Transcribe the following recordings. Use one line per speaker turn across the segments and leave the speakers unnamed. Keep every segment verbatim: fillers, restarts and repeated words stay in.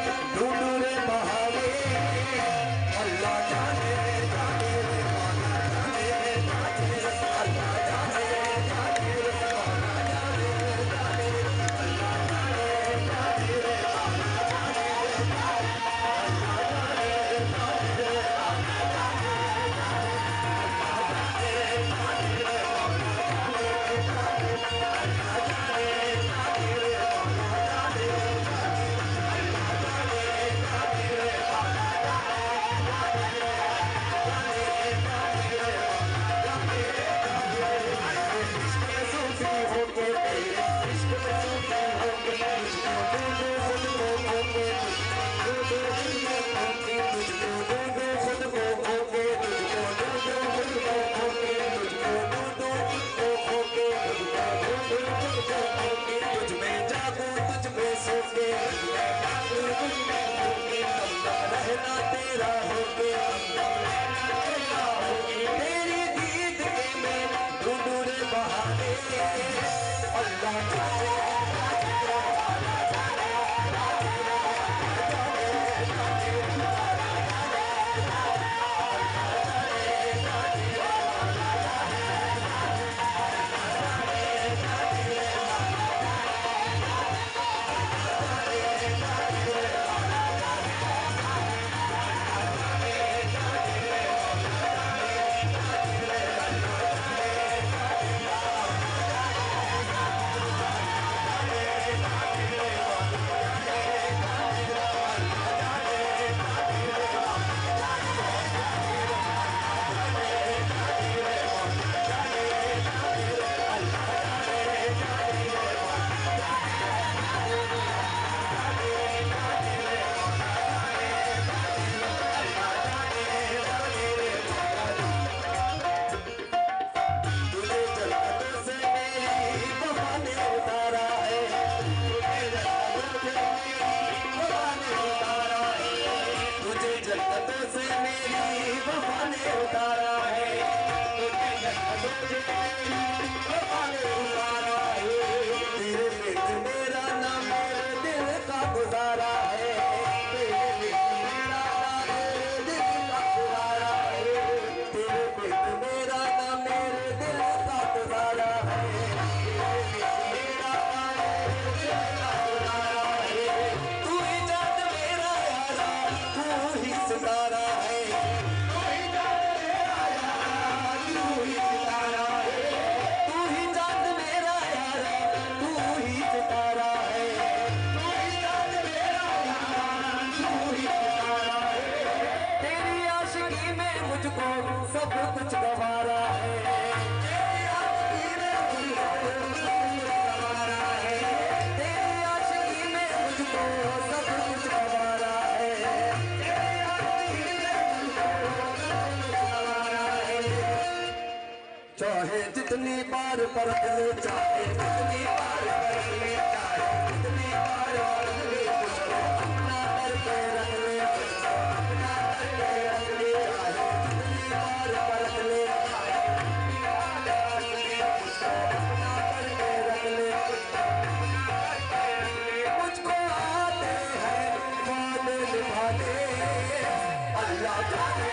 ढूंढू रे बहाने अल्लाह जाने जाने रे मौला जाने जाने अल्लाह जाने जाने रे मौला जाने जाने अल्लाह जाने जाने रे मौला जाने जाने अल्लाह जाने जाने रे मौला जाने जितनी बार परख ले चाहे जितनी बार परख ले चाहे जितनी बार परख ले मुझको अपना करके रख ले मुझको अपना करके रख ले चाहे जितनी बार परख ले चाहे जितनी बार परख ले मुझको अपना करके रख ले मुझको आते हैं वादे निभाने अल्लाह जाने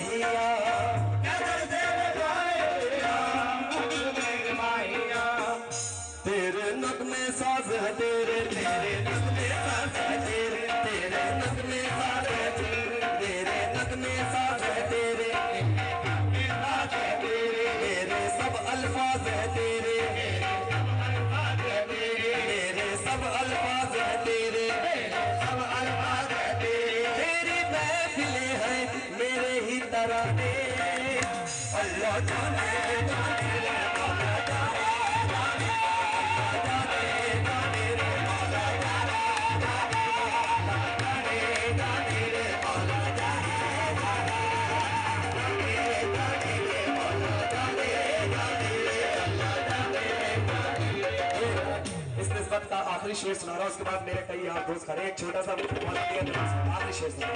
माहिया, नजर से बचाए माहिया। तेरे नगमे साज है तेरे, तेरे नगमे साज है तेरे, तेरे नगमे साज है तेरे, तेरे नगमे साज है तेरे, मेरे सब अल्फाज है तेरे, मेरे सब अल्फाज है तेरे, सब अल्फाज है तेरे। तेरी महफिलें हैं मेरे ही तराने, अल्लाह जाने जाने रे मौला जाने जाने, जाने जाने रे मौला जाने जाने, जाने जाने रे मौला जाने जाने, जाने जाने रे मौला जाने जाने, अल्लाह जाने जाने। इस निस्बत का आखिरी शेर सुना रहा हूं, उसके बाद मेरे कई यार दोस्त खड़े, एक छोटा सा आखिरी शेर सुना।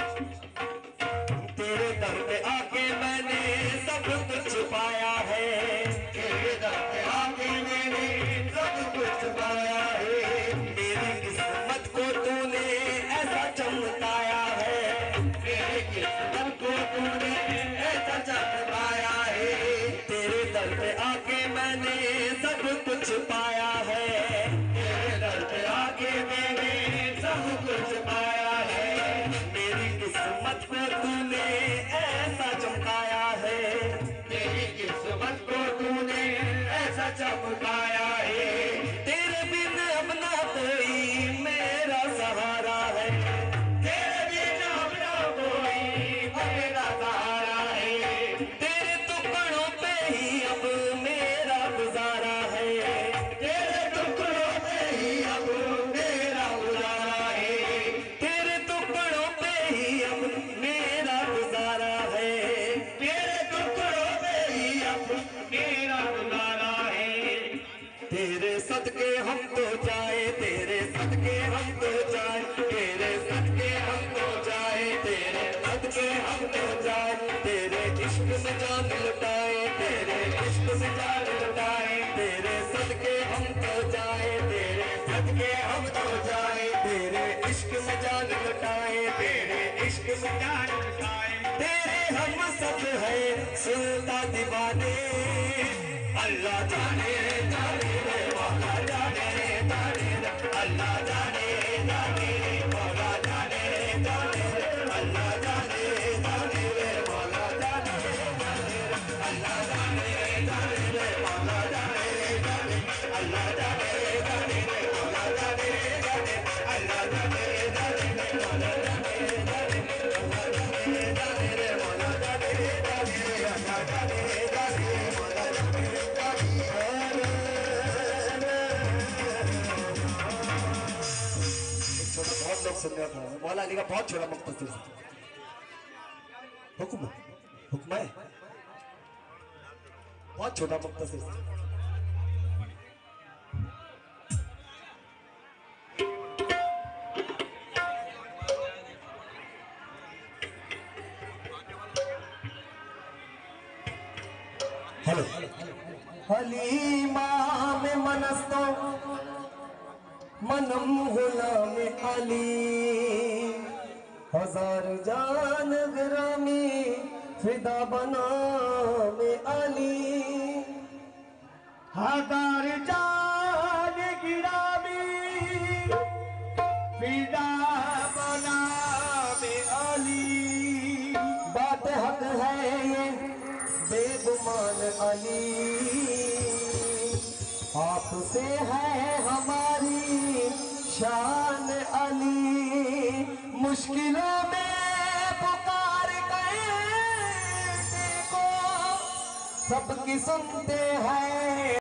तेरे दर पे आके मैंने सब कुछ पाया है, तेरे दर पे आके मैंने सब कुछ पाया है, मेरी किस्मत को तूने ऐसा चमकाया है, मेरी किस्मत को तूने ऐसा चमकाया है। तेरे दर पे आके मैंने सब कुछ पाया है, तेरे दर पे आके मैंने सब कुछ पाया है, मेरी किस्मत को तूने ऐसा चमकाया है, तेरी किस्मत को तूने ऐसा चमकाया है। तेरे बिन अब ना कोई मेरा सहारा है, तेरे बिन अब ना कोई मेरा सहारा है, तेरे टुकड़ों पे ही अब मेरा गुजारा है, तेरे टुकड़ों पे ही अब मेरा गुजारा है, तेरे टुकड़ों पे ही अब मेरा गुजारा है, तेरे टुकड़ों पे ही अब मेरा गुजारा है। तेरे सदके हम तो जाए, तेरे सदके हम तो जाए, तेरे सदके हम तो जाए, तेरे सदके हम तो जाए, तेरे इश्क में जान लुटाए, तेरे इश्क में जान लुटाए, तेरे सदके हम तो जाए, तेरे सदके हम तो जाए, तेरे इश्क में जान लुटाए, तेरे इश्क में जान लुटाए। तेरे हम सब है सुनता दीवाने, अल्लाह जाने जाने रे मौला जाने जाने रे, अल्लाह जाने जाने रे मौला जाने जाने रे, अल्लाह जाने जाने रे मौला जाने जाने रे, अल्लाह जाने जाने रे मौला जाने जाने, अल्लाह जाने जाने रे मौला जाने जाने, अल्लाह जाने जाने रे मौला जाने जाने, अल्लाह जाने जाने रे मौला जाने जाने, अल्लाह जाने जाने रे मौला जाने जाने। बहुत लोग सुन रहे थे, मौला अली का बहुत छोटा मुख्तसर हुक्म हुक्म है, बहुत छोटा मुख्तसर। हेलो हलीमा में मनस्तो मनम गुलाम अली, हजार जान ग्रामी फिदा बना में अली, हजार जान गिरामी फिदा बना में अली। बात हक है ये बेगुमान अली, आपसे है हमारी शान अली, मुश्किलों में पुकार गए को सबकी सुनते हैं।